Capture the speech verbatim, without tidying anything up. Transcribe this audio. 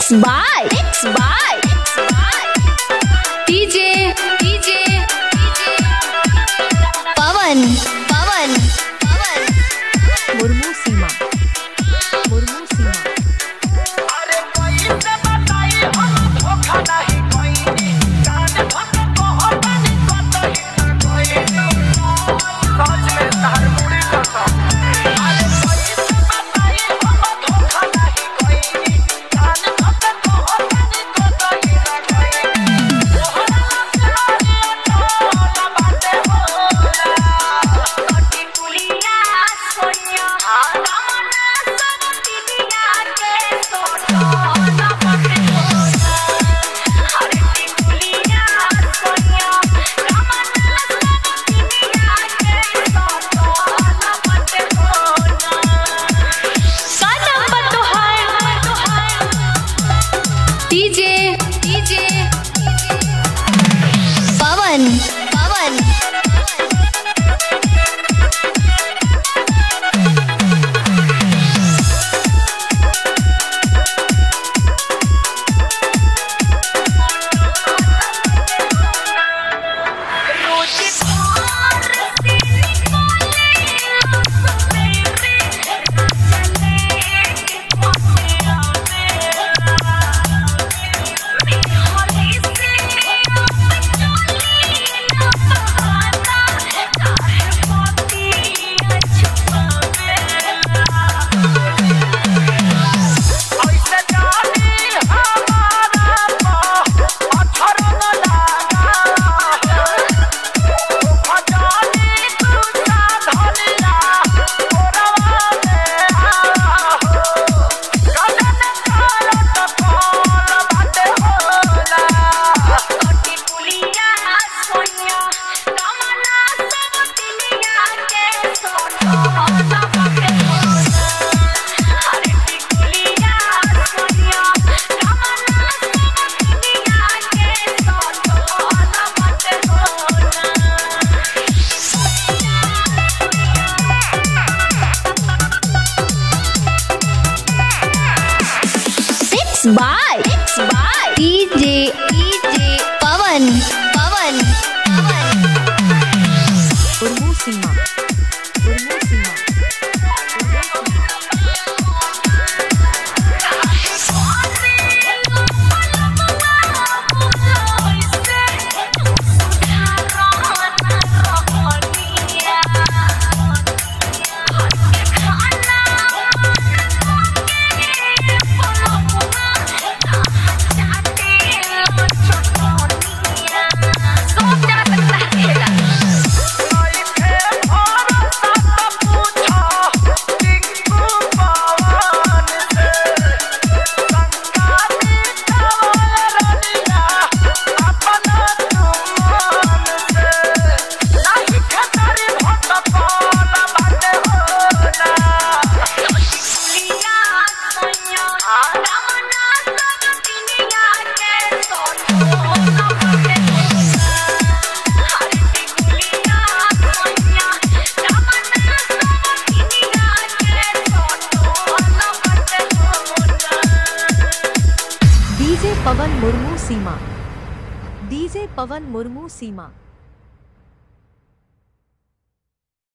Mixed by Mixed by D J D J Pawan Pawan Pawan Murmu सीमा मुर्मू सीमा अरे कोई से बताई हम धोखा नहीं कोई कान भक को होता नहीं कोता ही ना कोई सोच में तार मुड़ी कसम अरे कोई से बताई हम धोखा नहीं कोई कान भक को होता नहीं कोता ही ना कोई ओहरा प्यारी टोला बाटे होला कटी कुलिया सोनिया कामना सब तिलिया के सोटो ना पके होला हरे कुलिया सोनिया कामना सब तिलिया के सोटो ना पके होला का नंबर तो है तो है D J D J Pawan Pawan रोज भार से निकाले सवेरे चले के पासे आवे हरी से चली ना बहाना काहे मोती छुपावे ऐसे जानी हमारा पा अक्षर न लगा खजानी तू साधनिया ओरवा में आवा हो कदन करत कॉल बाटे होला कटी कुलिया सोनिया कामना सब तिलिया के सोटो ना पके होला हरे कुलिया सोनिया कामना सब तिलिया के सोटो ना पके होला Mixed by Mixed by D J D J Pawan Pawan Pawan Murmu सीमा मुर्मू सीमा लइके भरोसा त पूछा टिंकू पवन से संगाती चावल रनिया अपना तुमन से नहीं खेतरी भट कॉल बाटे होला कुलिया सोनिया कामना सब तिलिया के सोटो ना पके होला हरे कुलिया सोनिया कामना सब तिलिया के सोटो ना पके होला डीजे पवन मुर्मू सीमा डीजे पवन मुर्मू सीमा